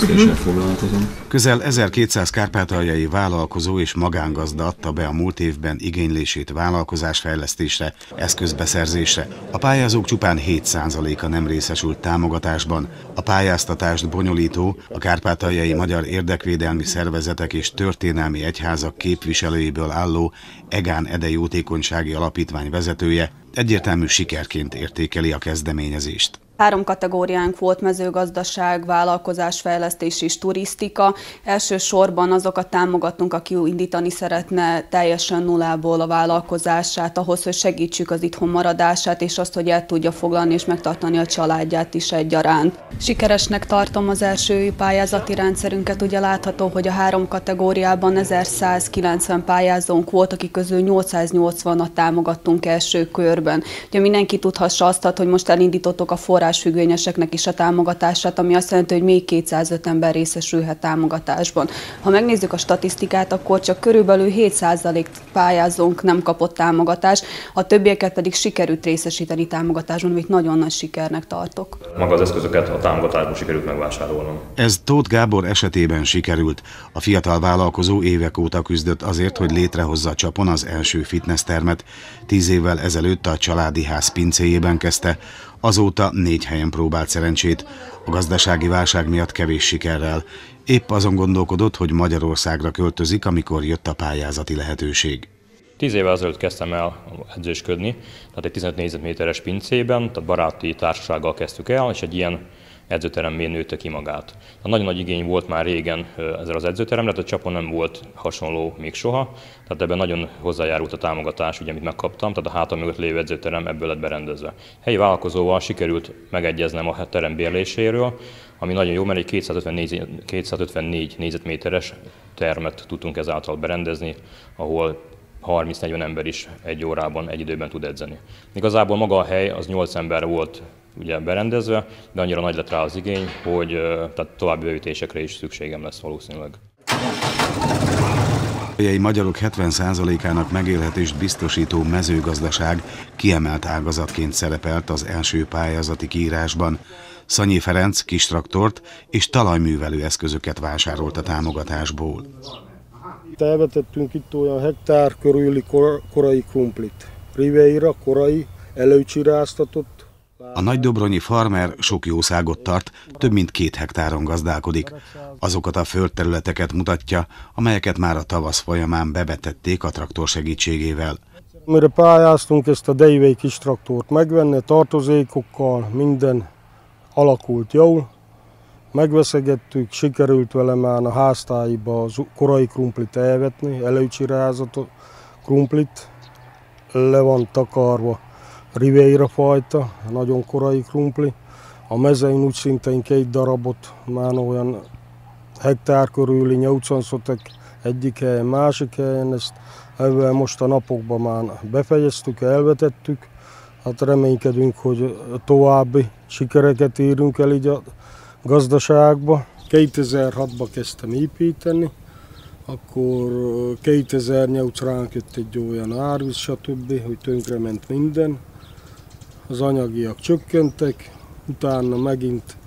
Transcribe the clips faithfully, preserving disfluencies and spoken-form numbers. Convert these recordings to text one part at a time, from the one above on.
fejlesztéssel foglalkozom. Közel ezerkétszáz kárpátaljai vállalkozó és magángazda adta be a múlt évben igénylését vállalkozásfejlesztésre, eszközbeszerzésre. A pályázók csupán hét százaléka nem részesült támogatásban. A pályáztatást bonyolító, a kárpátaljai magyar érdekvédelmi szervezetek és történelmi egyházak képviselőiből álló Egán Ede Jótékonysági Alapítvány vezetője egyértelmű sikerként értékeli a kezdeményezést. Három kategóriánk volt: mezőgazdaság, vállalkozásfejlesztés és turisztika. Elsősorban azokat támogattunk, aki indítani szeretne teljesen nullából a vállalkozását, ahhoz, hogy segítsük az itthon maradását, és azt, hogy el tudja foglalni és megtartani a családját is egyaránt. Sikeresnek tartom az első pályázati rendszerünket. Ugye látható, hogy a három kategóriában ezerszázkilencven pályázónk volt, akik közül nyolcszáznyolcvanat támogattunk első körben. Ugye mindenki tudhassa azt, hogy most elindítottuk a forrás függvényeseknek is a támogatását, ami azt jelenti, hogy még kétszázöt ember részesülhet támogatásban. Ha megnézzük a statisztikát, akkor csak körülbelül hét százalék pályázónk nem kapott támogatást, a többieket pedig sikerült részesíteni támogatásban, amit nagyon nagy sikernek tartok. Maga az eszközöket a támogatásból sikerült megvásárolnom. Ez Tóth Gábor esetében sikerült. A fiatal vállalkozó évek óta küzdött azért, hogy létrehozza a Csapon az első fitnesstermet. Tíz évvel ezelőtt a családi ház pincéjében kezdte, azóta négy helyen próbált szerencsét, a gazdasági válság miatt kevés sikerrel. Épp azon gondolkodott, hogy Magyarországra költözik, amikor jött a pályázati lehetőség. Tíz évvel ezelőtt kezdtem el edzősködni, tehát egy tizenöt négyzetméteres pincében, tehát baráti társasággal kezdtük el, és egy ilyen edzőteremmé nőtte ki magát. Tehát nagyon nagy igény volt már régen ezzel az edzőteremre, tehát a Csapon nem volt hasonló még soha, tehát ebben nagyon hozzájárult a támogatás, ugye, amit megkaptam, tehát a hátam mögött lévő edzőterem ebből lett berendezve. Helyi vállalkozóval sikerült megegyeznem a terem bérléséről, ami nagyon jó, mert egy kétszázötvennégy négyzetméteres termet tudtunk ezáltal berendezni, ahol harminc-negyven ember is egy órában, egy időben tud edzeni. Igazából maga a hely az nyolc ember volt ugye berendezve, de annyira nagy lett rá az igény, hogy tehát további bővítésekre is szükségem lesz valószínűleg. A magyarok hetven százalékának megélhetést biztosító mezőgazdaság kiemelt ágazatként szerepelt az első pályázati kiírásban. Szanyi Ferenc kistraktort és talajművelő eszközöket vásárolt a támogatásból. Elvetettünk itt olyan hektár körüli kor, korai krumplit. Riveira, korai, előcsiráztatott. A nagydobronyi farmer sok jószágot tart, több mint két hektáron gazdálkodik. Azokat a földterületeket mutatja, amelyeket már a tavasz folyamán bevetették a traktor segítségével. Mire pályáztunk ezt a Deivei kis traktort megvenni, tartozékokkal, minden alakult jól. Megveszegettük, sikerült vele már a háztáiba az korai krumplit elvetni, előcsirázott krumplit, le van takarva Riveira fajta, nagyon korai krumpli. A mezein úgy szintén két darabot, már olyan hektár körüli nyolcvan szotek egyik helyen, másik helyen, ezt ezzel most a napokban már befejeztük, elvetettük. Hát reménykedünk, hogy további sikereket érünk el így a gazdaságba. kétezer-hatban kezdtem építeni, akkor kétezer-nyolc ránk jött egy olyan árvíz, stb., hogy tönkrement minden. Az anyagiak csökkentek, utána megint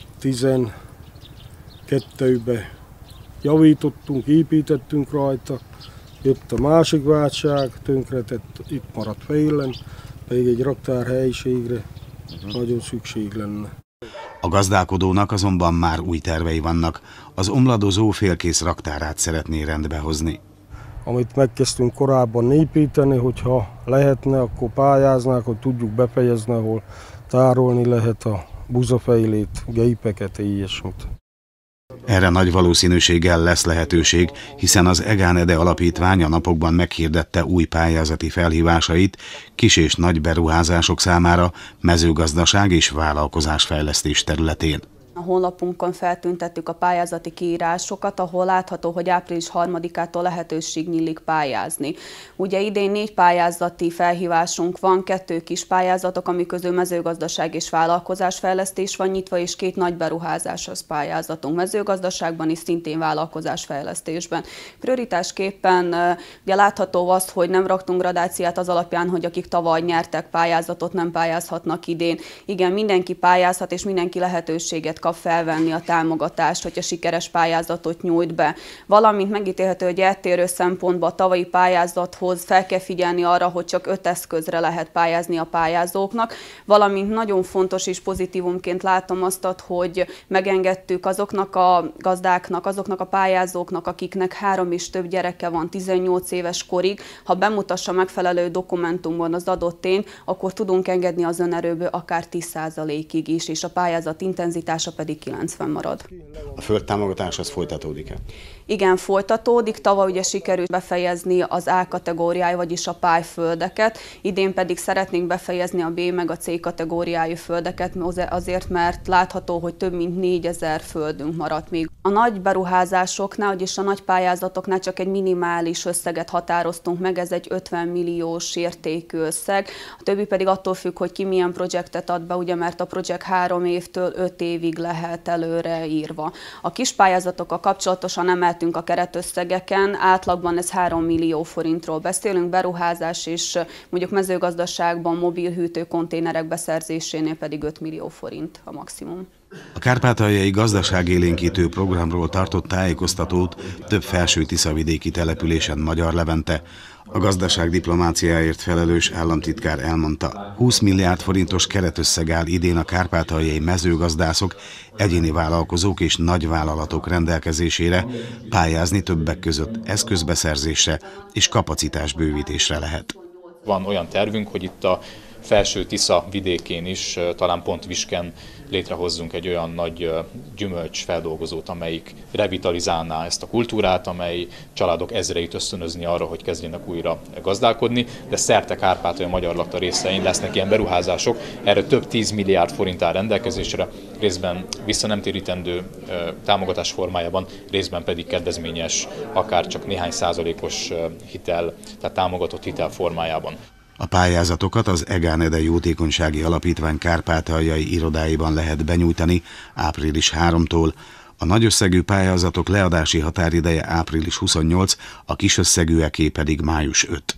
tizenkettőben javítottunk, építettünk rajta, jött a másik válság, tönkretett, itt maradt félen, pedig egy raktár helyiségre uh-huh. nagyon szükség lenne. A gazdálkodónak azonban már új tervei vannak. Az omladozó félkész raktárát szeretné rendbe hozni. Amit megkezdtünk korábban építeni, hogyha lehetne, akkor pályáznák, hogy tudjuk befejezni, ahol tárolni lehet a buzafejlét, gépeket, ilyesmit. Erre nagy valószínűséggel lesz lehetőség, hiszen az Egán Ede Alapítvány a napokban meghirdette új pályázati felhívásait kis és nagy beruházások számára mezőgazdaság és vállalkozásfejlesztés területén. A honlapunkon feltüntettük a pályázati kiírásokat, ahol látható, hogy április harmadikától lehetőség nyílik pályázni. Ugye idén négy pályázati felhívásunk van, kettő kis pályázatok, ami közül mezőgazdaság és vállalkozásfejlesztés van nyitva, és két nagy beruházáshoz pályázatunk mezőgazdaságban és szintén vállalkozásfejlesztésben. Prioritásképpen ugye látható az, hogy nem raktunk gradáciát az alapján, hogy akik tavaly nyertek pályázatot, nem pályázhatnak idén. Igen, mindenki pályázhat és mindenki lehetőséget kap felvenni a támogatást, hogyha sikeres pályázatot nyújt be. Valamint megítélhető, hogy eltérő szempontból a tavalyi pályázathoz fel kell figyelni arra, hogy csak öt eszközre lehet pályázni a pályázóknak, valamint nagyon fontos és pozitívumként látom azt, hogy megengedtük azoknak a gazdáknak, azoknak a pályázóknak, akiknek három és több gyereke van tizennyolc éves korig, ha bemutassa megfelelő dokumentumban az adott tény, akkor tudunk engedni az önerőből akár tíz százalékig is, és a pályázat intenzitása pedig kilencven marad. A földtámogatás az folytatódik-e? Igen, folytatódik. Tavaly ugye sikerült befejezni az A kategóriájú, vagyis a pályföldeket, idén pedig szeretnénk befejezni a B meg a C kategóriájú földeket, azért, mert látható, hogy több mint négyezer földünk maradt még. A nagy beruházásoknál, vagyis a nagy pályázatoknál csak egy minimális összeget határoztunk meg, ez egy ötven milliós értékű összeg, a többi pedig attól függ, hogy ki milyen projektet ad be, ugye, mert a projekt három évtől öt évig lehet előre írva. A kis pályázatokkal kapcsolatosan emeltünk a keretösszegeken, átlagban ez három millió forintról beszélünk, beruházás és mondjuk mezőgazdaságban mobil hűtőkonténerek beszerzésénél pedig öt millió forint a maximum. A kárpátaljai gazdaságélénkítő programról tartott tájékoztatót több felső-tiszavidéki településen Magyar Levente. A gazdaság diplomáciáért felelős államtitkár elmondta, húsz milliárd forintos keretösszeg áll idén a kárpátaljai mezőgazdászok, egyéni vállalkozók és nagyvállalatok rendelkezésére, pályázni többek között eszközbeszerzésre és kapacitásbővítésre lehet. Van olyan tervünk, hogy itt a Felső Tisza vidékén is, talán pont Visken létrehozzunk egy olyan nagy gyümölcs feldolgozót, amelyik revitalizálná ezt a kultúrát, amely családok ezreit ösztönözni arra, hogy kezdjenek újra gazdálkodni, de szerte Kárpátalja magyar lakta részein lesznek ilyen beruházások, erre több tíz milliárd forint áll rendelkezésre, részben visszanemtérítendő támogatás formájában, részben pedig kedvezményes, akár csak néhány százalékos hitel, tehát támogatott hitel formájában. A pályázatokat az Egánede Jótékonysági Alapítvány kárpátaljai irodáiban lehet benyújtani április harmadikától. A nagyösszegű pályázatok leadási határideje április huszonnyolc, a kisösszegűeké pedig május ötödike.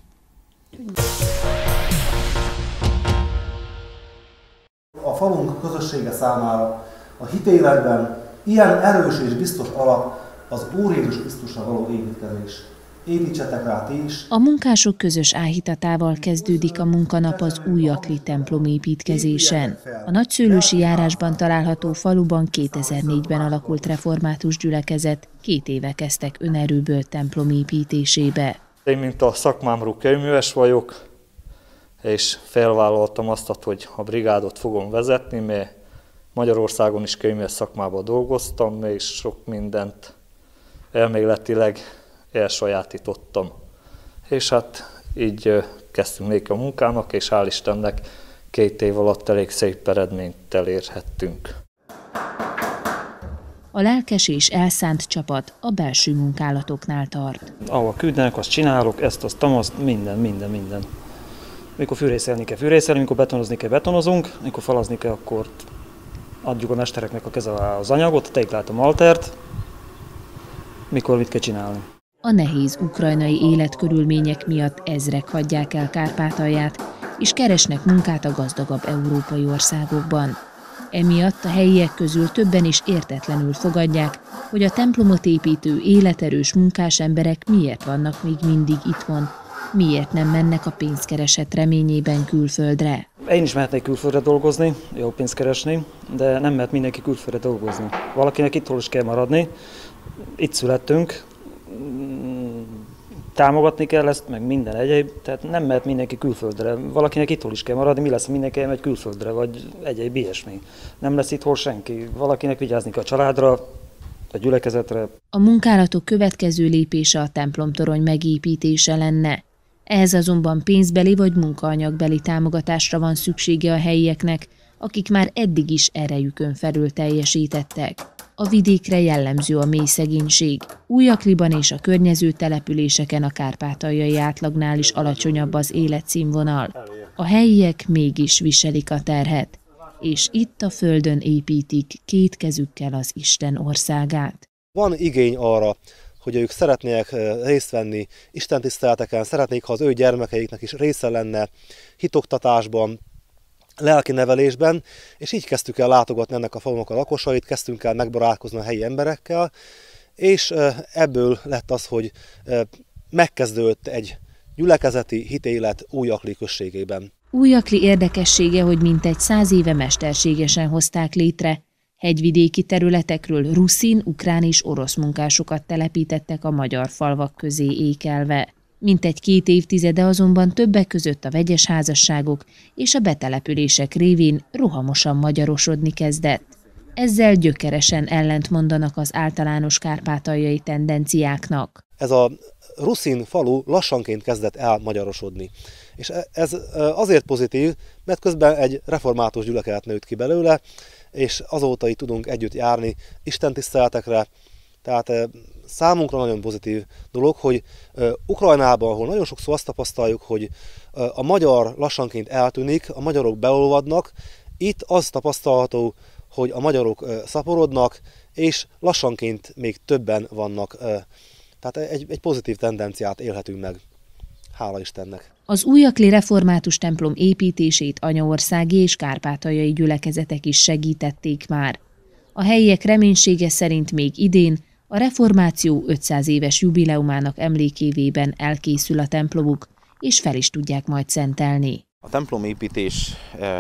A falunk közössége számára a hitéletben ilyen erős és biztos alap az Úr Jézus Krisztusra való építkezés. Építsetek rá ti is. A munkások közös áhítatával kezdődik a munkanap az Újakli templom építkezésen. A Nagyszőlősi járásban található faluban kétezer-négyben alakult református gyülekezet, két éve kezdtek önerőből templom építésébe. Én, mint a szakmámról kőműves vagyok, és felvállaltam azt, hogy a brigádot fogom vezetni, mert Magyarországon is kőműves szakmában dolgoztam, és sok mindent elméletileg elsajátítottam. És hát így kezdtünk néki a munkának, és hál' Istennek két év alatt elég szép eredményt elérhettünk. A lelkes és elszánt csapat a belső munkálatoknál tart. Ahol küldenek, azt csinálok, ezt, azt, azt, minden, minden, minden. Mikor fűrészelni kell, fűrészelni, mikor betonozni kell, betonozunk, mikor falazni kell, akkor adjuk a mestereknek a keze az anyagot, a téglált a maltert, mikor mit kell csinálni. A nehéz ukrajnai életkörülmények miatt ezrek hagyják el Kárpátalját, és keresnek munkát a gazdagabb európai országokban. Emiatt a helyiek közül többen is értetlenül fogadják, hogy a templomot építő életerős munkás emberek miért vannak még mindig itthon, miért nem mennek a pénzkereset reményében külföldre. Én is mehetnék külföldre dolgozni, jó pénzt keresni, de nem mehet mindenki külföldre dolgozni. Valakinek itthon is kell maradni, itt születtünk, támogatni kell ezt, meg minden egyéb, tehát nem mehet mindenki külföldre. Valakinek itthon is kell maradni, mi lesz, mindenki elmegy külföldre, vagy egyéb ilyesmi. Nem lesz itthon senki. Valakinek vigyázni kell a családra, a gyülekezetre. A munkálatok következő lépése a templomtorony megépítése lenne. Ehhez azonban pénzbeli vagy munkaanyagbeli támogatásra van szüksége a helyieknek, akik már eddig is erejükön felül teljesítettek. A vidékre jellemző a mély szegénység. Újakliban és a környező településeken a kárpátaljai átlagnál is alacsonyabb az életszínvonal. A helyiek mégis viselik a terhet, és itt a földön építik két kezükkel az Isten országát. Van igény arra, hogy ők szeretnék részt venni istentiszteleteken, szeretnék, ha az ő gyermekeiknek is része lenne hitoktatásban, lelki nevelésben, és így kezdtük el látogatni ennek a falunak a lakosait, kezdtünk el megbarátkozni a helyi emberekkel, és ebből lett az, hogy megkezdődött egy gyülekezeti hitélet Újakli községében. Újakli érdekessége, hogy mintegy száz éve mesterségesen hozták létre. Hegyvidéki területekről ruszin, ukrán és orosz munkásokat telepítettek a magyar falvak közé ékelve. Mintegy két évtizede azonban többek között a vegyes házasságok és a betelepülések révén rohamosan magyarosodni kezdett. Ezzel gyökeresen ellentmondanak az általános kárpátaljai tendenciáknak. Ez a ruszin falu lassanként kezdett el magyarosodni. És ez azért pozitív, mert közben egy református gyülekezet nőtt ki belőle, és azóta így tudunk együtt járni istentiszteletekre. Tehát számunkra nagyon pozitív dolog, hogy Ukrajnában, ahol nagyon sokszor azt tapasztaljuk, hogy a magyar lassanként eltűnik, a magyarok beolvadnak, itt az tapasztalható, hogy a magyarok szaporodnak, és lassanként még többen vannak. Tehát egy, egy pozitív tendenciát élhetünk meg. Hála Istennek! Az újakli református templom építését anyaországi és kárpátaljai gyülekezetek is segítették már. A helyiek reménysége szerint még idén a reformáció ötszáz éves jubileumának emlékévében elkészül a templomuk, és fel is tudják majd szentelni. A templomépítés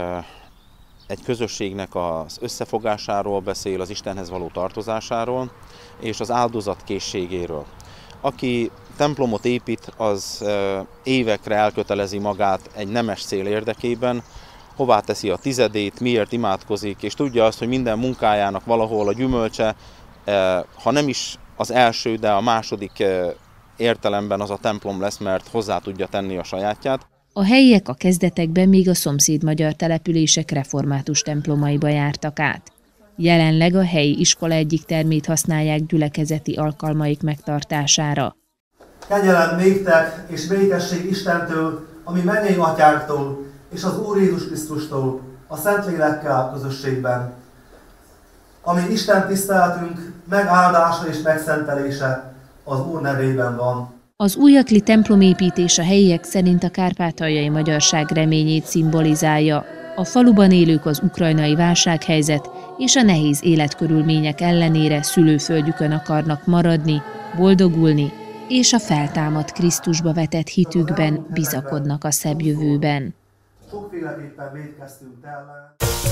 egy közösségnek az összefogásáról beszél, az Istenhez való tartozásáról, és az áldozatkészségéről. Aki templomot épít, az évekre elkötelezi magát egy nemes cél érdekében, hová teszi a tizedét, miért imádkozik, és tudja azt, hogy minden munkájának valahol a gyümölcse, ha nem is az első, de a második értelemben az a templom lesz, mert hozzá tudja tenni a sajátját. A helyiek a kezdetekben még a szomszéd magyar települések református templomaiba jártak át. Jelenleg a helyi iskola egyik termét használják gyülekezeti alkalmaik megtartására. Kegyelem néktek és békesség Istentől, ami mennyei atyánktól, és az Úr Jézus Krisztustól, a Szentlélekkel közösségben. Ami Isten tiszteletünk megáldása és megszentelése az Úr nevében van. Az újakli templomépítés a helyiek szerint a kárpátaljai magyarság reményét szimbolizálja. A faluban élők az ukrajnai válsághelyzet és a nehéz életkörülmények ellenére szülőföldjükön akarnak maradni, boldogulni, és a feltámadt Krisztusba vetett hitükben bizakodnak a szebb jövőben. Sokféleképpen vétkeztünk ellen.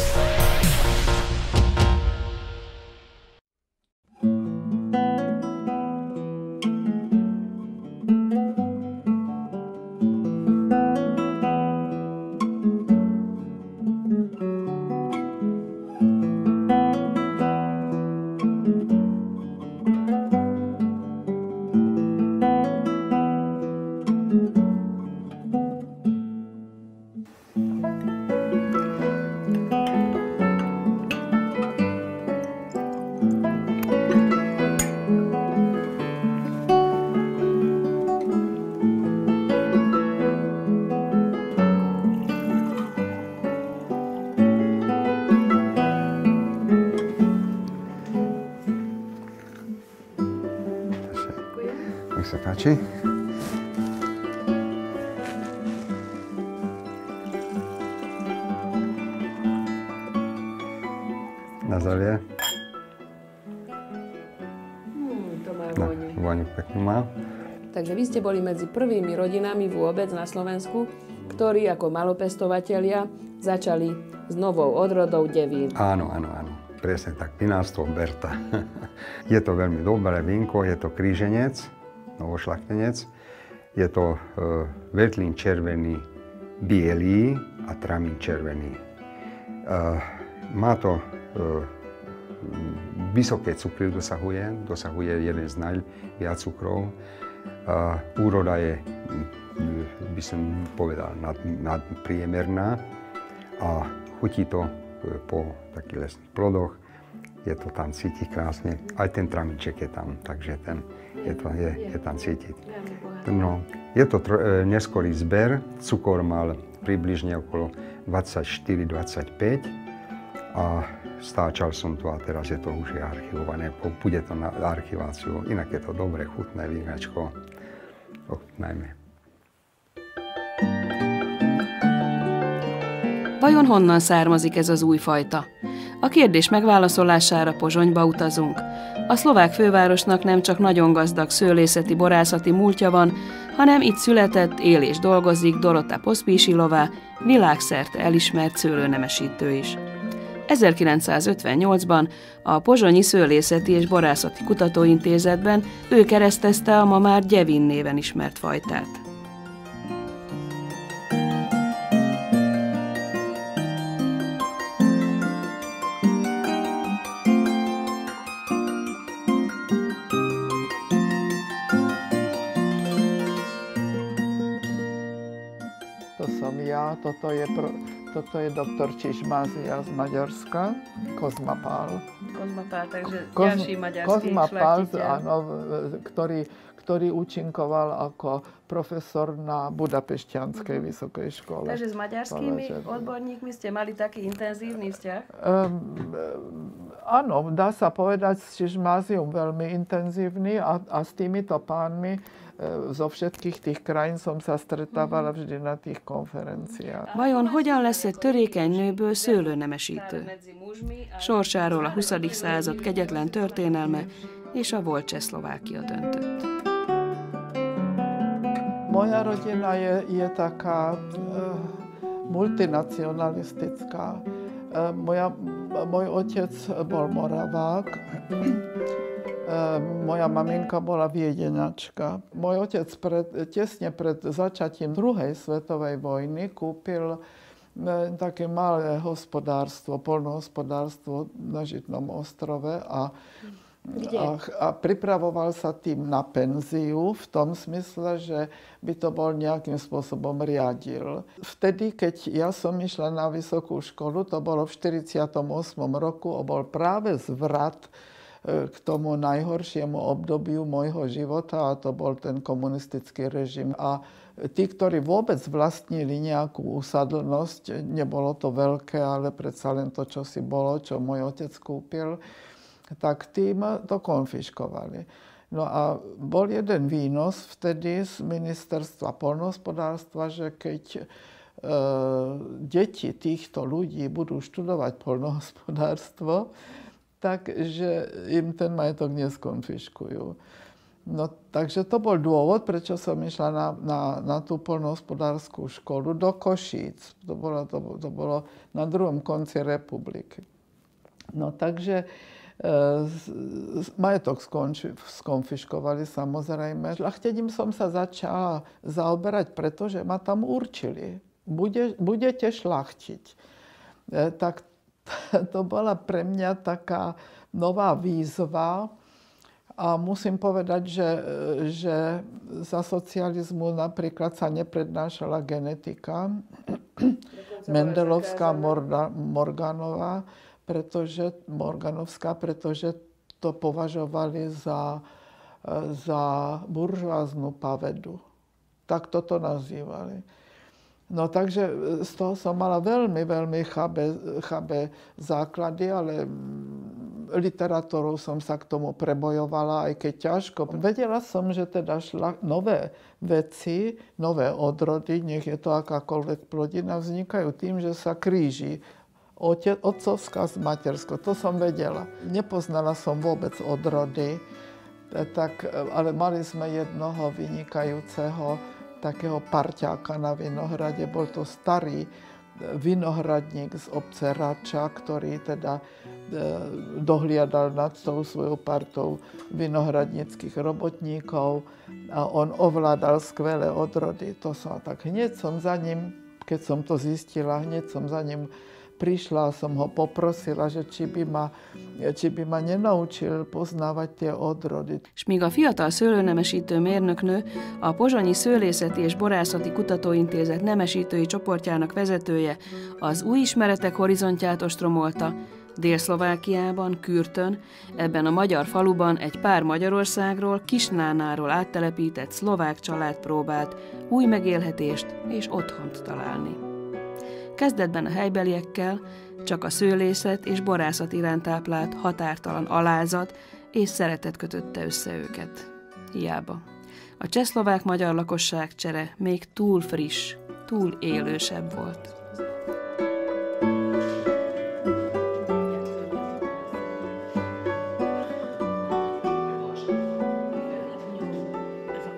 Nech sa páči. Nazalie. Hmm, to má No, vôňu. vôňu peknú má. Takže vy ste boli medzi prvými rodinami vôbec na Slovensku, ktorí ako malopestovatelia začali s novou odrodou devín. Áno, áno, áno. Presne tak, vinárstvo Berta. Je to veľmi dobré vínko, je to kríženec, novošľachtenec. Je to uh, vertlín červený, bielý a tramín červený. Uh, má to uh, vysoké cukry, dosahuje, dosahuje jeden z najviac cukrov. Uh, úroda je, by som povedal, nad, nadpriemerná a chutí to po takých lesných plodoch. Je to tam cítiť krásne. Aj ten tramíček je tam, takže ten, je, to, je, je tam cítiť. No, je to tr- neskorý zber. Cukor mal približne okolo dvadsaťštyri dvadsaťpäť a stáčal som to a teraz je to už archivované. Bude to na archiváciu. Inak je to dobré, chutné vínačko. Ochutnajme. Vajon honnan származik ez az új fajta? A kérdés megválaszolására Pozsonyba utazunk. A szlovák fővárosnak nem csak nagyon gazdag szőlészeti, borászati múltja van, hanem itt született, él és dolgozik Dorota Pospísilová, világszerte elismert szőlőnemesítő is. ezerkilencszázötvennyolcban a Pozsonyi Szőlészeti és Borászati Kutatóintézetben ő keresztezte a ma már Gyevin néven ismert fajtát. To som ja, toto je, pro, toto je doktor Čižmázia z Maďarska, Kozma Pál. Kozma Pál, takže Koz, ďalší maďarský Kozma Pál, šľachtiteľ. áno, ktorý, ktorý účinkoval ako profesor na Budapešťanskej mm-hmm. vysokej škole. Takže s maďarskými Povedať. odborníkmi ste mali taký intenzívny vzťah? Um, áno, dá sa povedať s Čižmáziom veľmi intenzívny a, a s týmito pánmi zo všetkých tých krajín som sa stretávala vždy na tých konferenciách. Vajon hogyan lesz egy törékeny nőből szőlőnemesítő? Sorsáról a huszadik század kegyetlen történelme és a volt Csehszlovákia döntött. Moja rodina je, je taká uh, multinacionalistická. Uh, moja, môj otec bol Moravák. Moja maminka bola viedenačka. Môj otec pred, tesne pred začatím druhej svetovej vojny kúpil také malé hospodárstvo, poľnohospodárstvo na Žitnom ostrove a, a, a pripravoval sa tým na penziu v tom smysle, že by to bol nejakým spôsobom riadil. Vtedy, keď ja som išla na vysokú školu, to bolo v štyridsiatom ôsmom roku, bol práve zvrat k tomu najhoršiemu obdobiu môjho života, a to bol ten komunistický režim. A tí, ktorí vôbec vlastnili nejakú usadlnosť, nebolo to veľké, ale predsa len to, čo si bolo, čo môj otec kúpil, tak tým to konfiškovali. No a bol jeden výnos vtedy z ministerstva poľnohospodárstva, že keď e, deti týchto ľudí budú študovať poľnohospodárstvo, takže im ten majetok neskonfiškujú. No, takže to bol dôvod, prečo som išla na, na, na tú poľnohospodárskú školu do Košíc. To bolo, to, to bolo na druhom konci republiky. No, takže e, majetok skonči, skonfiškovali samozrejme. Šľachtením som sa začala zaoberať, pretože ma tam určili. Bude, budete šľachtiť. E, tak to bola pre mňa taká nová výzva a musím povedať, že, že za socializmu napríklad sa neprednášala genetika Mendelovská, Morganová, pretože, Morganovská, pretože to považovali za, za buržoáznu pavedu. Tak toto nazývali. No takže z toho som mala veľmi, veľmi chabé, chabé základy, ale literatúrou som sa k tomu prebojovala, aj keď ťažko. Vedela som, že teda šla nové veci, nové odrody, nech je to akákoľvek plodina, vznikajú tým, že sa kríži otcovská s materskou. To som vedela. Nepoznala som vôbec odrody, tak, ale mali sme jednoho vynikajúceho takého parťáka na Vinohrade. Bol to starý vinohradník z obce Rača, ktorý teda dohliadal nad tou svojou partou vinohradníckých robotníkov a on ovládal skvelé odrody. To som tak hneď som za ním, keď som to zistila, hneď som za ním prišla a som ho poprosila, že či by ma, či by ma nenaučil poznávať tie odrody. S míg a fiatal szőlőnemesítő mérnöknő, a Pozsonyi Szőlészeti és Borászati Kutatóintézet nemesítői csoportjának vezetője az új ismeretek horizontját ostromolta, Dél-Szlovákiában, Kürtön, ebben a magyar faluban egy pár Magyarországról, Kisnánáról áttelepített szlovák család próbált új megélhetést és otthont találni. Kezdetben a helybeliekkel csak a szőlészet és borászat iránt táplált határtalan alázat és szeretet kötötte össze őket. Hiába. A csehszlovák-magyar lakosság csere még túl friss, túl élősebb volt.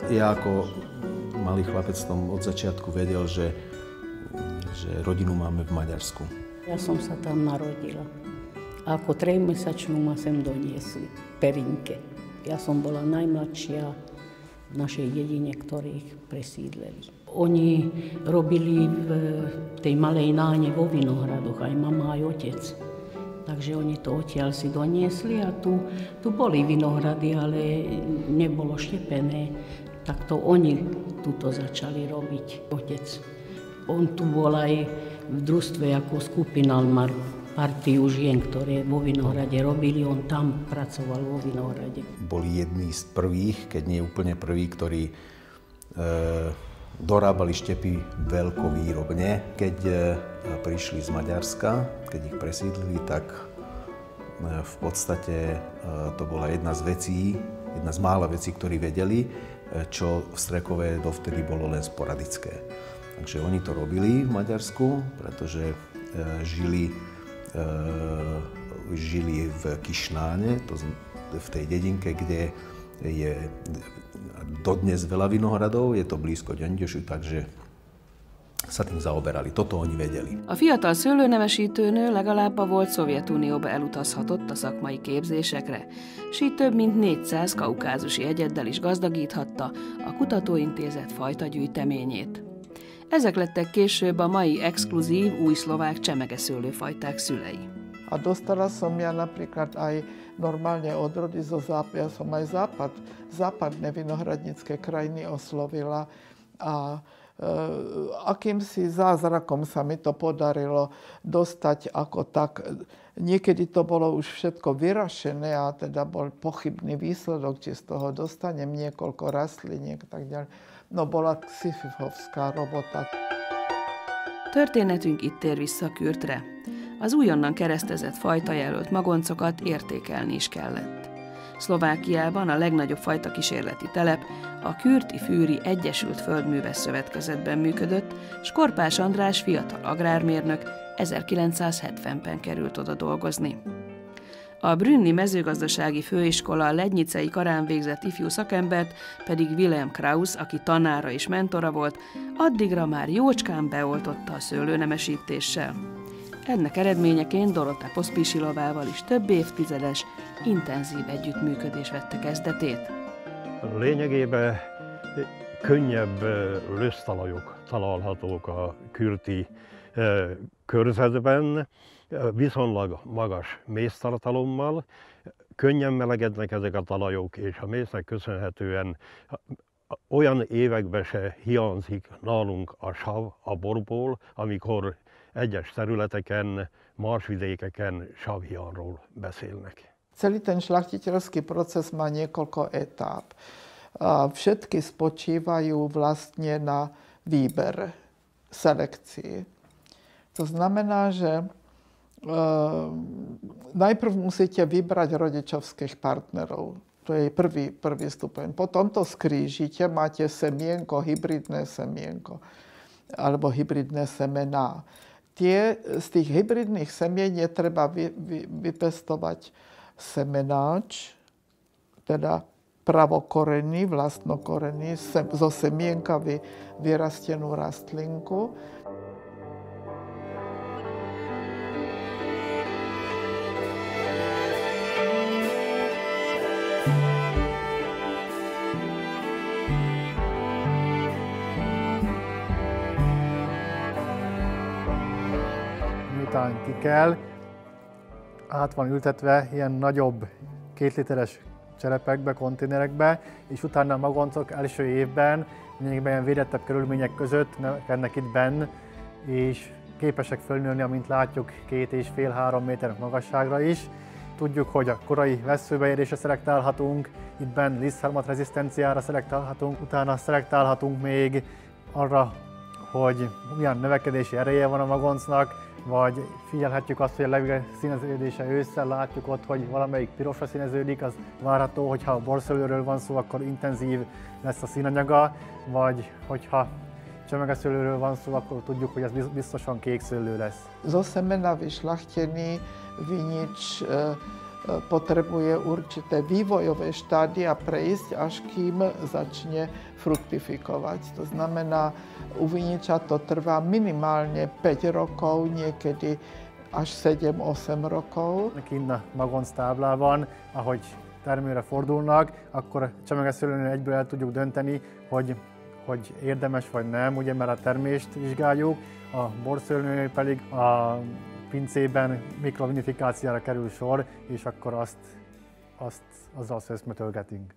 Ja ako malý chlapec som od začiatku vedel, že, že rodinu máme v Maďarsku. Ja som sa tam narodila. A ako trojmesačnú ma sem doniesli, Perinke. Ja som bola najmladšia v našej dedine, ktorých presídleli. Oni robili v tej malej náne vo Vinohradoch, aj mama, aj otec. Takže oni to odtiaľ si doniesli a tu, tu boli vinohrady, ale nebolo štepené. Tak to oni tuto začali robiť. Otec, on tu bol aj v družstve ako skupinal mar partiu žien, ktoré vo Vinohrade robili, on tam pracoval vo Vinohrade. Boli jedni z prvých, keď nie úplne prví, ktorí e, dorábali štepy veľkovýrobne. Keď e, prišli z Maďarska, keď ich presídlili, tak e, v podstate e, to bola jedna z vecí, jedna z mála vecí, ktorí vedeli, e, čo v Strekove dovtedy bolo len sporadické. Takže oni to robili v Maďarsku, pretože e, žili žili v Kišnáne, to v tej dedinke, kde je dodnes veľa vinohradov, je to blízko Gyöngyösű, takže sa tým zaoberali. Toto oni vedeli. A fiatal szőlőnemesítőnő legalább a volt Szovjetunióba elutazhatott a szakmai képzésekre, s így több mint négyszáz kaukázusi egyeddel is gazdagíthatta a kutatóintézet fajtagyűjteményét. Ezek lettek később a mai exkluzív új szlovák csemegeszőlőfajták szülei. A dostala som ja napríklad aj normálne odrody zo západu, ja som aj západ, západné vinohradnícke krajiny oslovila a e, akýmsi zázrakom sa mi to podarilo dostať ako tak. Niekedy to bolo už všetko vyrašené a teda bol pochybný výsledok, či z toho dostanem niekoľko rastliniek a tak ďalej. No, bola szifovská robota. Történetünk itt tér vissza Kürtre. Az újonnan keresztezett fajtajelölt magoncokat értékelni is kellett. Szlovákiában a legnagyobb fajta kísérleti telep a Kürti-Fűri Egyesült Földműves Szövetkezetben működött, s Korpás András fiatal agrármérnök ezerkilencszázhetvenben került oda dolgozni. A Brünni mezőgazdasági főiskola lednicei karán végzett ifjú szakembert pedig Wilhelm Krausz, aki tanára és mentora volt, addigra már jócskán beoltotta a szőlőnemesítéssel. Ennek eredményeként Dorota Poszpisilovával is több évtizedes, intenzív együttműködés vette kezdetét. Lényegében könnyebb lösztalajok találhatók a kürti körzetben, viszonylag magas méztartalommal, könnyen melegednek ezek a talajok, és a méznek köszönhetően olyan években se hiányzik nálunk a sav a borból, amikor egyes területeken, marsvidékeken savhiánról beszélnek. Celý ten šlachtiteľský proces má niekoľko etáp. Všetky spočívajú vlastne na výbere, selekcii. To znamená, že najprv musíte vybrať rodičovských partnerov. To je prvý, prvý stupeň. Potom to skrížite, máte semienko, hybridné semienko alebo hybridné semená. Tie, z tých hybridných semien je treba vy, vy, vypestovať semenáč, teda pravokorenný, vlastnokorenný, sem, zo semienka vy, vyrastenú rastlinku. Miután ki kell, át van ültetve ilyen nagyobb kétliteres cserepekbe, konténerekbe, és utána a magoncok első évben még ilyen védettebb körülmények között növekednek itt benn, és képesek fölnőni, amint látjuk, két és fél-három méter magasságra is. Tudjuk, hogy a korai vesszőbeérésre szelektálhatunk, itt benn lisztharmat rezisztenciára szelektálhatunk, utána szelektálhatunk még arra, hogy milyen növekedési ereje van a magoncnak, vagy figyelhetjük azt, hogy a levegő színeződése ősszel, látjuk ott, hogy valamelyik pirosra színeződik, az várható, hogyha a borszőlőről van szó, akkor intenzív lesz a színanyaga, vagy hogyha csemegeszőlőről van szó, akkor tudjuk, hogy ez biztosan kék szőlő lesz. Zo semena vyšľachtený vinič potrebuje určité vývojové štádia prejsť, až kým začne fruktifikovať. To znamená, u viniča to trvá minimálne päť rokov, niekedy až sedem osem rokov. Kint a magonctáblában, ahogy termőre fordulnak, akkor csemege szőlőnél egyből el tudjuk dönteni, hogy, hogy érdemes vagy nem, ugye, mert a termést vizsgáljuk, a borszőlőnél pedig a pincében mikrovinifikációra kerül sor, és akkor azt, azt azzal szöszmetölgetünk.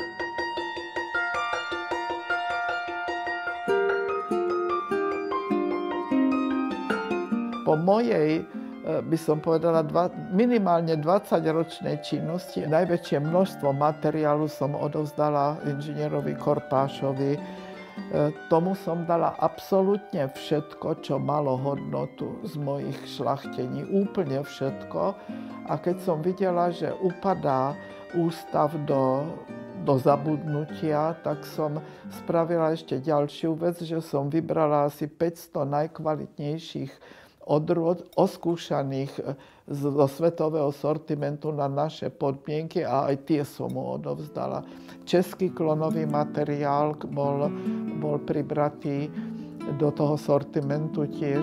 Po mojej, by som povedala, dva, minimálne dvadsaťročnej činnosti najväčšie množstvo materiálu som odovzdala inžinierovi Korpášovi. Tomu som dala absolútne všetko, čo malo hodnotu z mojich šlachtení. Úplne všetko. A keď som videla, že upadá ústav do, do zabudnutia, tak som spravila ešte ďalšiu vec, že som vybrala asi päťsto najkvalitnejších odrôd oskúšaných zo svetového sortimentu na naše podmienky a aj tie som mu odovzdala. Český klonový materiál bol, bol pribratý do toho sortimentu tiež.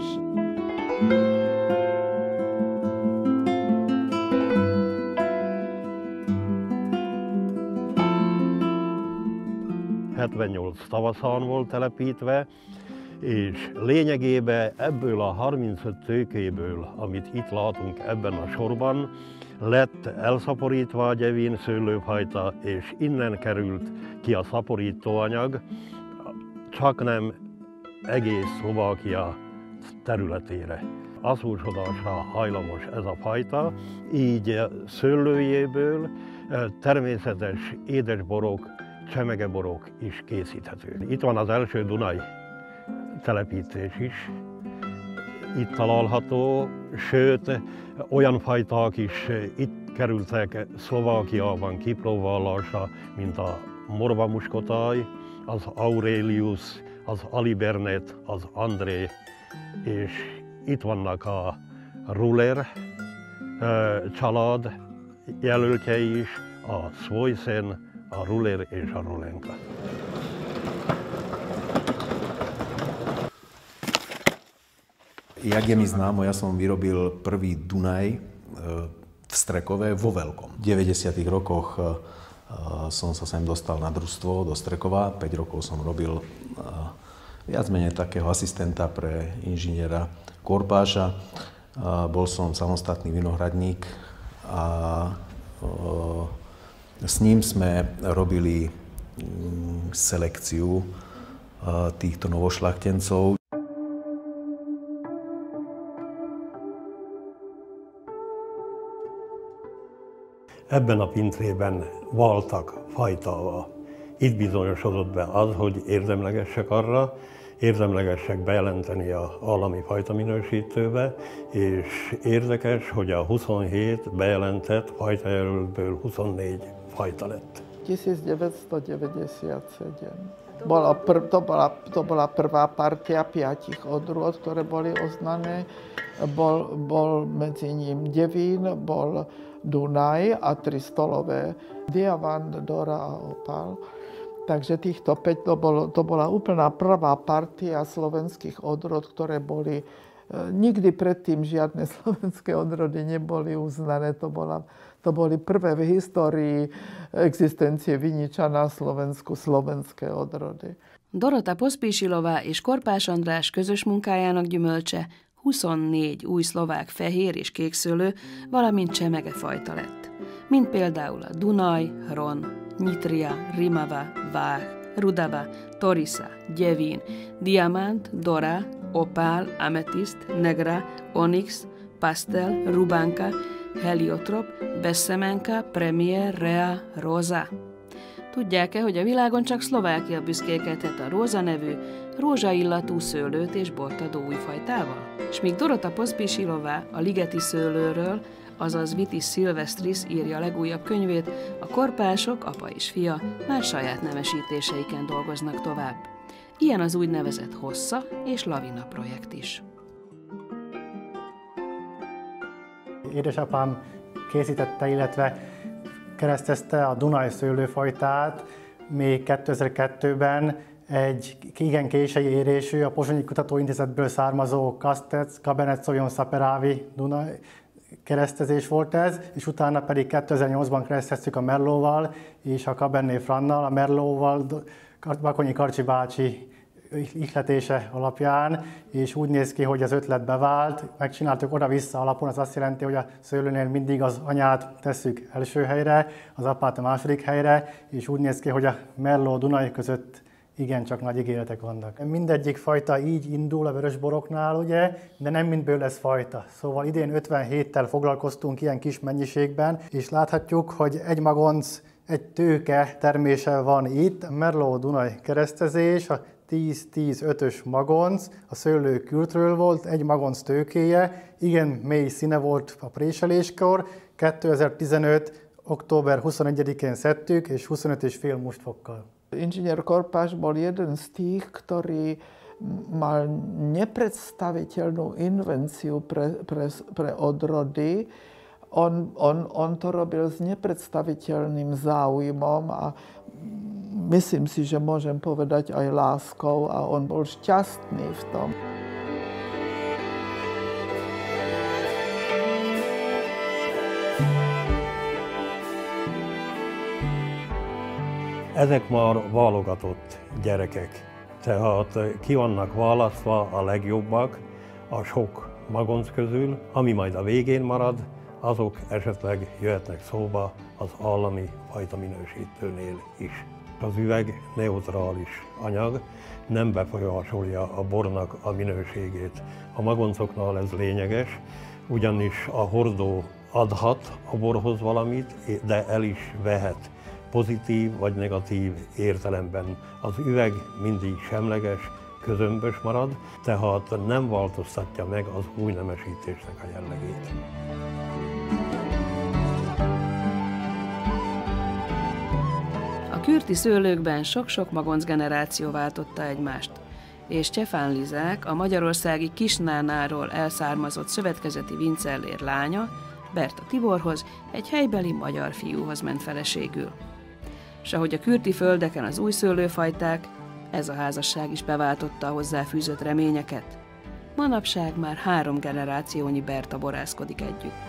hetvennyolc tavaszán volt telepítve, és lényegében ebből a harmincöt tőkéből, amit itt látunk ebben a sorban, lett elszaporítva a gyevin szőlőfajta, és innen került ki a szaporítóanyag, csak nem egész Szlovákia területére. Aszúsodásra hajlamos ez a fajta, így szőlőjéből természetes édesborok, csemegeborok is készíthető. Itt van az első Dunai telepítés is itt található, sőt, olyan fajták is itt kerültek Szlovákiában kipróbálásra, mint a morva muskotáj, az Aurelius, az Alibernet, az André, és itt vannak a Ruller család jelöltjei is, a Svojsen, a Ruller és a Rulenka. Jak je mi známo, ja som vyrobil prvý Dunaj v Strekove vo veľkom. V deväťdesiatych rokoch som sa sem dostal na družstvo do Strekova. päť rokov som robil viac menej takého asistenta pre inžiniera Korpáša. Bol som samostatný vinohradník a s ním sme robili selekciu týchto novošľachtencov. Ebben a pincében valtak fajtával. Itt bizonyosodott be az, hogy érdemlegesek arra, érdemlegesek bejelenteni az állami fajtaminősítőbe, és érdekes, hogy a huszonhét bejelentett fajtajelöltből huszonnégy fajta lett. devätnásťstodeväťdesiatsedem. Bola pr- to, bola, to bola prvá partia piatich odrôd, ktoré boli oznané. Bol, bol medzi ním Devín, bol Dunaj a tri stolové Diamant, Dora a Opal. Takže týchto päť, to, bolo, to bola úplná prvá partia slovenských odrôd, ktoré boli, nikdy predtým žiadne slovenské odrody neboli uznané. To, bola, to boli prvé v histórii existencie viniča na Slovensku slovenské odrody. Dorota Pospísilová és Korpás András közös munkájának gyümölcse huszonnégy új szlovák fehér és kékszőlő, valamint csemegefajta lett. Mint például a Dunaj, Hron, Nyitria, Rimava, Váh, Rudava, Torisa, Gyevin, Diamant, Dora, Opál, Ametiszt, Negra, Onyx, Pastel, Rubanka, Heliotrop, Bessemenka, Premier, Rea, Rosa. Tudják-e, hogy a világon csak Szlovákia büszkélkedhet a Róza nevű, rózsaillatú szőlőt és bort adó új fajtával? És míg Dorota Pospísilová a ligeti szőlőről, azaz Vitis Silvestris írja legújabb könyvét, a korpások, apa és fia már saját nemesítéseiken dolgoznak tovább. Ilyen az úgynevezett Hossa és Lavina projekt is. Édesapám készítette, illetve keresztezte a Dunai szőlőfajtát még kétezer-kettőben egy igen késői érésű, a Pozsonyi Kutatóintézetből származó Kastec, Cabernet Sauvignon Saperavi Dunai keresztezés volt ez, és utána pedig kétezer-nyolcban kereszteztük a Merlotval és a Cabernet Franc-nal, a Merlotval Bakonyi Karcsi bácsi ihletése alapján, és úgy néz ki, hogy az ötlet bevált, megcsináltuk oda-vissza alapon, az azt jelenti, hogy a szőlőnél mindig az anyát tesszük első helyre, az apát a második helyre, és úgy néz ki, hogy a Merlot Dunai között igencsak nagy ígéretek vannak. Mindegyik fajta így indul a vörösboroknál, ugye, de nem mindből lesz fajta. Szóval idén ötvenhéttel foglalkoztunk ilyen kis mennyiségben, és láthatjuk, hogy egy magonc, egy tőke termése van itt, a Merlot Dunai keresztezés, a tíz tíz ötös magonc, a szőlő kültről volt, egy magonc tőkéje, igen mély színe volt a préseléskor, kétezer-tizenöt. október huszonegyedikén szedtük, és huszonöt és fél mustfokkal. Inžinier Korpáš bol jeden z tých, ktorý mal nepredstaviteľnú invenciu pre, pre, pre odrody. On, on, on to robil s nepredstaviteľným záujmom a myslím si, že môžem povedať aj láskou a on bol šťastný v tom. Ezek már válogatott gyerekek, tehát ki vannak választva a legjobbak a sok magonc közül, ami majd a végén marad, azok esetleg jöhetnek szóba az állami fajtaminősítőnél is. Az üveg neutrális anyag, nem befolyásolja a bornak a minőségét. A magoncoknál ez lényeges, ugyanis a hordó adhat a borhoz valamit, de el is vehet. Pozitív vagy negatív értelemben. Az üveg mindig semleges, közömbös marad, tehát nem változtatja meg az új nemesítésnek a jellegét. A kürti szőlőkben sok-sok magonc generáció váltotta egymást, és Stefán Lizák, a magyarországi Kisnánáról elszármazott szövetkezeti vincellér lánya, Berta Tiborhoz, egy helybeli magyar fiúhoz ment feleségül. S ahogy a kürti földeken az új szőlőfajták, ez a házasság is beváltotta a hozzáfűzött reményeket. Manapság már három generációnyi Berta borászkodik együtt.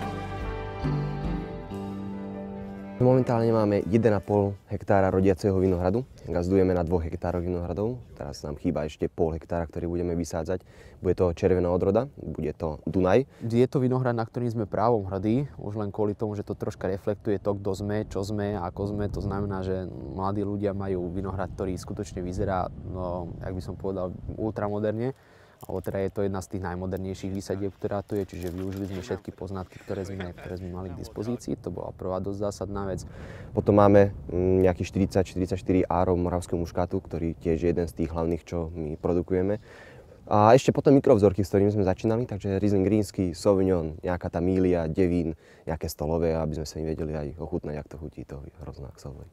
Momentálne máme jeden a pol hektára rodiaceho vinohradu. Gazdujeme na dvoch hektároch vinohradov. Teraz nám chýba ešte pol hektára, ktorý budeme vysádzať. Bude to červená odroda, bude to Dunaj. Je to vinohrad, na ktorým sme právom hrdí, už len kvôli tomu, že to troška reflektuje to, kto sme, čo sme, ako sme. To znamená, že mladí ľudia majú vinohrad, ktorý skutočne vyzerá, no, jak by som povedal, ultramoderne. Ale teda je to jedna z tých najmodernejších výsadieb, ktorá tu je, čiže využili sme všetky poznatky, ktoré sme, ktoré sme mali k dispozícii. To bola prvá dosť zásadná vec. Potom máme nejakých štyridsať štyridsaťštyri árov moravského muškátu, ktorý tiež je jeden z tých hlavných, čo my produkujeme. A ešte potom mikrovzorky, s ktorými sme začínali, takže Riesling rínsky, Sauvignon, nejaká tá Mília, Devín, nejaké stolové, aby sme sa im vedeli aj ochutnať, jak to chutí, to hrozná Sauvignon.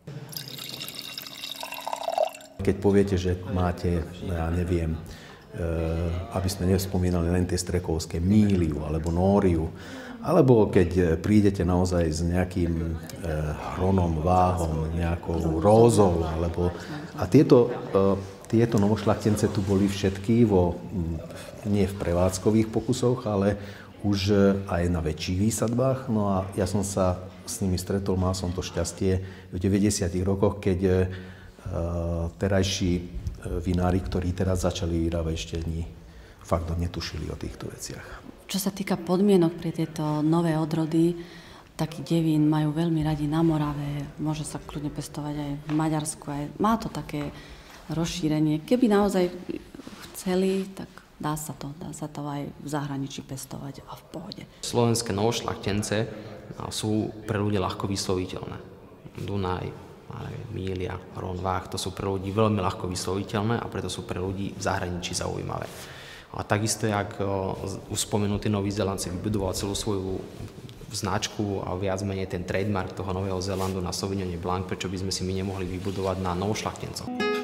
Keď poviete, že máte, ja neviem, aby sme nespomínali len tie strekovské, Míliu alebo Nóriu, alebo keď prídete naozaj s nejakým hronom, váhom, nejakou rózou, alebo a tieto, tieto novošľachtence tu boli všetky vo, nie v prevádzkových pokusoch, ale už aj na väčších výsadbách. No a ja som sa s nimi stretol, mal som to šťastie v deväťdesiatych rokoch, keď terajší vinári, ktorí teraz začali vyrábať, ešte ani fakt netušili o týchto veciach. Čo sa týka podmienok pre tieto nové odrody, taký Devín majú veľmi radi na Morave, môže sa kľudne pestovať aj v Maďarsku, aj má to také rozšírenie. Keby naozaj chceli, tak dá sa to, dá sa to aj v zahraničí pestovať a v pohode. Slovenské novošľachtence sú pre ľudí ľahko vysloviteľné. Dunaj, Mília, Rhône, Váh, to sú pre ľudí veľmi ľahko vysloviteľné a preto sú pre ľudí v zahraničí zaujímavé. A takisto, jak už spomenutý Nový Zéland si vybudoval celú svoju značku a viac menej ten trademark toho Nového Zélandu na Sauvignone Blanc, prečo by sme si my nemohli vybudovať na novošľachtencoch.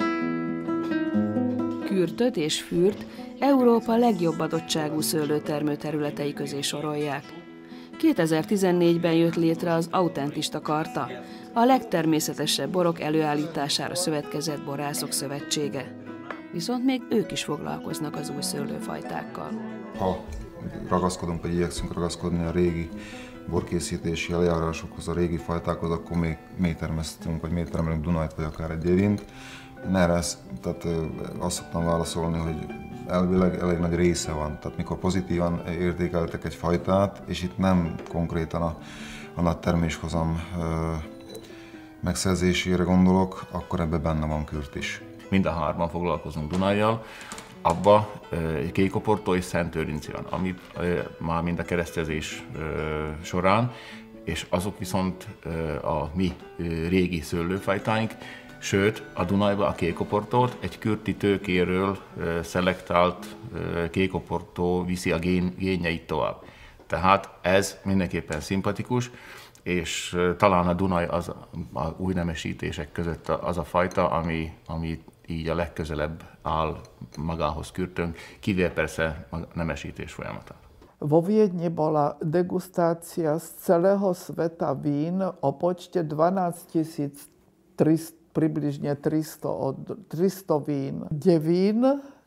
Kürtöt és Fürt Európa legjobb adottságú szőlőtermő területei közé sorolják. kétezer-tizennégyben jött létre az Autentista Karta, a legtermészetesebb borok előállítására szövetkezett borászok szövetsége. Viszont még ők is foglalkoznak az új szőlőfajtákkal. Ha ragaszkodunk, vagy igyekszünk ragaszkodni a régi borkészítési eljárásokhoz, a régi fajtákhoz, akkor még mélytermesztünk, vagy mélytermelünk Dunajt, vagy akár egy évint. Erre ezt, tehát azt szoktam válaszolni, hogy elvileg elég nagy része van. Tehát mikor pozitívan értékeltek egy fajtát, és itt nem konkrétan a, a nagy terméshozam megszerzésére gondolok, akkor ebben benne van kürt is. Mind a hárman foglalkozunk Dunajjal, abba Kékoportó és Szentőrinci van, ami már mind a keresztezés során, és azok viszont a mi régi szőlőfajtáink, sőt a Dunajba a Kékoportót egy kürti tőkéről szelektált Kékoportó viszi a gén, génjeit tovább. Tehát ez mindenképpen szimpatikus, és talán a Dunaj az a új nemesítések között az a fajta, ami, ami így a legközelebb áll magához kürtönk, kivéve persze a nemesítés folyamatát. Vo Viedni bola degustácia z celého sveta vín o počte dvanásť tisíc približne tristo, od, tristo vín. Devín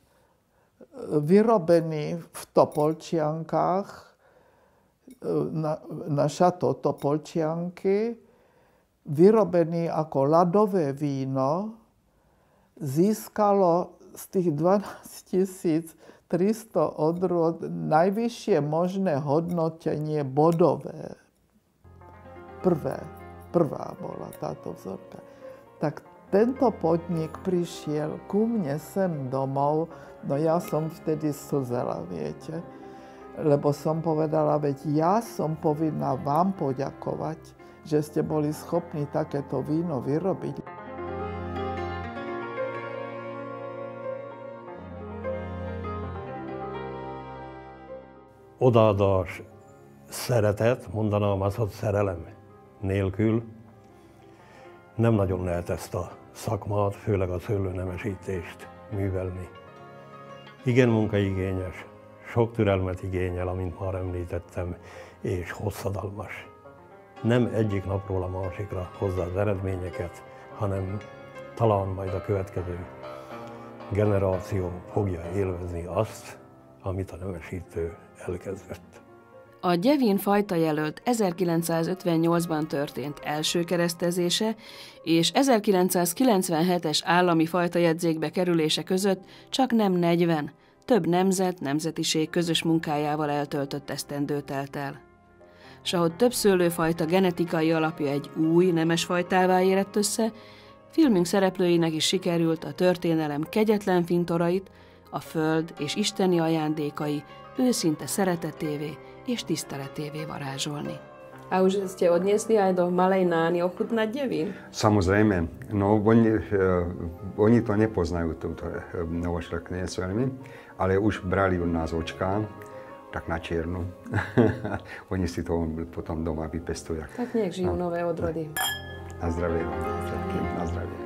vyrobený v Topolčiankách na, na šato Topolčianky, vyrobený ako ľadové víno, získalo z tých dvanásť tisíc tristo odrôd najvyššie možné hodnotenie bodové. Prvé, prvá bola táto vzorka. Tak tento podnik prišiel ku mne sem domov, no ja som vtedy slzela, viete. Lebo som povedala, veď ja som povinná vám poďakovať, že ste boli schopní takéto víno vyrobiť. Odaadás, szeretet, mondanám az, hogy szerelem nélkül nem nagyon lehet ezt a szakmát, főleg a szőlőnemesítést művelni. Igen munkaigényes, sok türelmet igényel, amint már említettem, és hosszadalmas. Nem egyik napról a másikra hozza az eredményeket, hanem talán majd a következő generáció fogja élvezni azt, amit a nemesítő elkezdett. A Gyevin fajta jelölt ezerkilencszázötvennyolcban történt első keresztezése és ezerkilencszázkilencvenhetes állami fajtajegyzékbe kerülése között csak nem negyven, több nemzet, nemzetiség közös munkájával eltöltött esztendő telt el. S ahogy több szőlőfajta genetikai alapja egy új, nemes fajtává érett össze, filmünk szereplőinek is sikerült a történelem kegyetlen fintorait, a föld és isteni ajándékai őszinte szeretetévé és tiszteletévé varázsolni. A už ste odniesli aj do Malej Nány ochutnať Devín? Samozrejme, no oni, uh, oni to nepoznajú, túto novošľaktinec veľmi, ale už brali od nás očká, tak na čiernu. Oni si to potom doma vypestujú. Tak nech žijú nové odrody. Na zdravie vám všetkým, na zdravie.